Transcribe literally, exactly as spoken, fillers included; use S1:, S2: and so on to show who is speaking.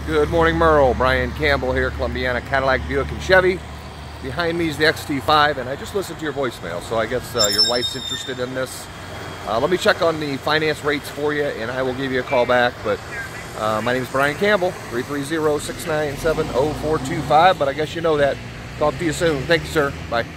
S1: Good morning, Merle. Brian Campbell here, Columbiana Cadillac, Buick, and Chevy. Behind me is the X T five, and I just listened to your voicemail, so I guess uh, your wife's interested in this. Uh, let me check on the finance rates for you, and I will give you a call back. But uh, my name is Brian Campbell, three three zero, six nine seven, zero four two five, but I guess you know that. Talk to you soon. Thank you, sir. Bye.